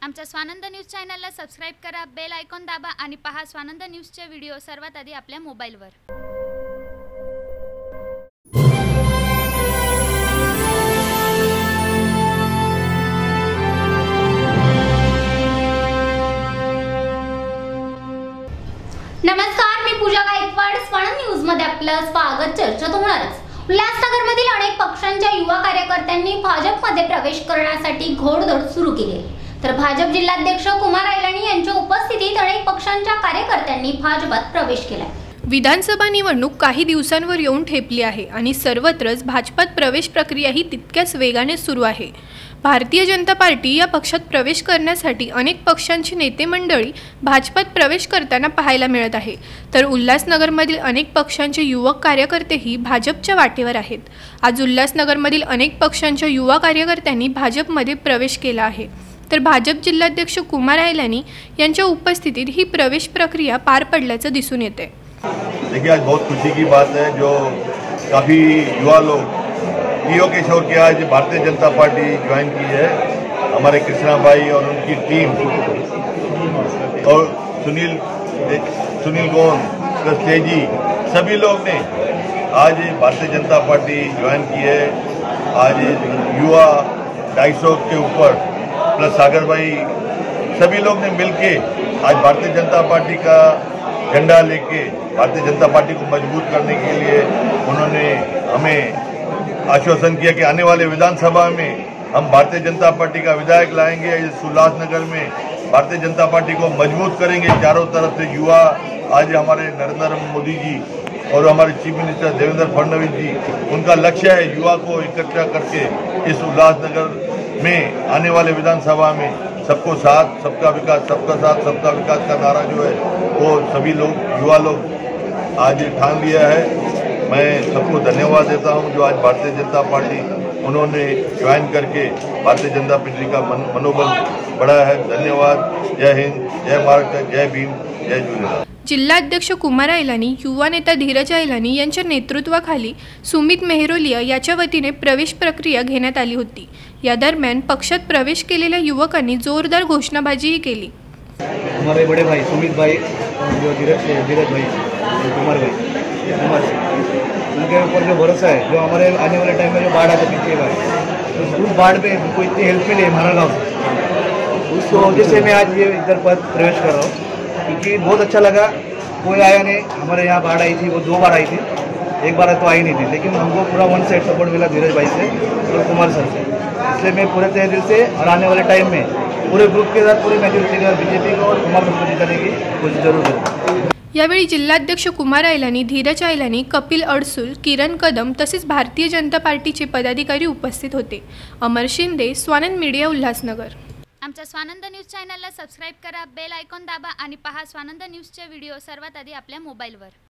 आमच्या स्वानंद न्यूज चॅनलला सबस्क्राइब करा, बेल आयकॉन दाबा आणि पहा स्वानंद न्यूजचे व्हिडिओ सर्वात आधी आपल्या मोबाईलवर। नमस्कार, मी पूजा गायकवाड। स्वानंद न्यूज मध्ये आपलं स्वागत। चर्चा होणारच। उल्हासनगरमधील अनेक पक्षांच्या युवा कार्यकर्त्यांनी भाजपमध्ये प्रवेश करण्यासाठी घोडदौड सुरू केली आहे। तर भाजप जिल्हाध्यक्ष कुमार ऐलानी यांच्या उपस्थितीत अनेक पक्षांच्या कार्यकर्त्यांनी भाजपात प्रवेश केला। विधानसभा निवडणूक काही दिवसांवर येऊन ठेपली आहे आणि सर्वत्रच भाजपात प्रवेश प्रक्रिया ही तितक्याच वेगाने सुरू आहे। भारतीय जनता पार्टी या पक्षात प्रवेश करण्यासाठी अनेक पक्षांची नेते मंडळी भाजपात प्रवेश करताना पाहायला मिळत आहे। तर उल्हासनगरमधील अनेक पक्षांचे युवक कार्यकर्तेही भाजपच्या वाटेवर आहेत। आज उल्हासनगरमधील अनेक पक्षांच्या युवा कार्यकर्त्यांनी भाजपमध्ये प्रवेश केला आहे। तर भाजप जिल्हाध्यक्ष कुमार ऐलानी यांच्या उपस्थितीत ही प्रवेश प्रक्रिया पार पडल्याचं दिसून येते। देखिए, आज बहुत खुशी की बात है जो काफ़ी युवा लोग पीओ किशोर के आज भारतीय जनता पार्टी ज्वाइन की है। हमारे कृष्णा भाई और उनकी टीम और सुनील गोन, तेजी, सभी लोग ने आज भारतीय जनता पार्टी ज्वाइन की है। आज युवा 250 के ऊपर प्लस सागर भाई, सभी लोग ने मिलके आज भारतीय जनता पार्टी का झंडा लेके भारतीय जनता पार्टी को मजबूत करने के लिए उन्होंने हमें आश्वासन किया कि आने वाले विधानसभा में हम भारतीय जनता पार्टी का विधायक लाएंगे। इस उल्लासनगर में भारतीय जनता पार्टी को मजबूत करेंगे। चारों तरफ से युवा आज हमारे नरेंद्र मोदी जी और हमारे चीफ मिनिस्टर देवेंद्र फडणवीस जी, उनका लक्ष्य है युवा को इकट्ठा करके इस उल्लासनगर में आने वाले विधानसभा में सबको साथ, सबका विकास, सबका साथ, सबका विकास का नारा जो है वो सभी लोग, युवा लोग आज ठान लिया है। मैं सबको धन्यवाद देता हूं जो आज भारतीय जनता पार्टी उन्होंने ज्वाइन करके भारतीय जनता पार्टी का मनोबल बढ़ाया है। धन्यवाद। जय हिंद, जय महाराष्ट्र, जय भीम, जय झूलेलाल। जिल्हाध्यक्ष कुमार ऐलानी, युवा नेता धीरज ऐलानी यांच्या नेतृत्वाखाली सुमित मेहरोलिया याच्या वतीने प्रवेश प्रक्रिया घेण्यात आली होती। या दरम्यान पक्षात प्रवेश केलेल्या युवकांनी जोरदार घोषणाबाजीही केली। हमारे बड़े भाई सुमित भाई, जो धीरज भाई, कुमार उनके ऊपर जो भरोसा है, जो हमारे आने वाले टाइम में जो बाढ़ आता पीछे बार, तो उस बाढ़ में उनको इतनी हेल्प मिली हमारा गाँव से, उसको वजह से मैं आज ये इधर पर प्रवेश कर रहा हूँ। क्योंकि बहुत अच्छा लगा, कोई आया नहीं। हमारे यहाँ बाढ़ आई थी, वो 2 बार आई थी, एक बार तो आई नहीं थी, लेकिन हमको पूरा वन साइड सपोर्ट मिला धीरज भाई से और कुमार सर से। इसलिए मैं पूरे तहे दिल से और आने वाले टाइम में पूरे ग्रुप के साथ पूरी मेजोरिटी के साथ बीजेपी को और कुमार सर को जिताने की कोशिश जरूर करूँ। यावेळी जिल्हाध्यक्ष कुमार ऐलानी, धीरज ऐलानी, कपिल अडसूल, किरण कदम तसेच भारतीय जनता पार्टीचे पदाधिकारी उपस्थित होते। अमर शिंदे, स्वानंद मीडिया, उल्हासनगर। आमच्या स्वानंद न्यूज चॅनलला सबस्क्राइब करा, बेल आयकॉन दाबा आणि पहा स्वानंद न्यूजचे व्हिडिओ सर्वात आधी आपल्या मोबाईलवर।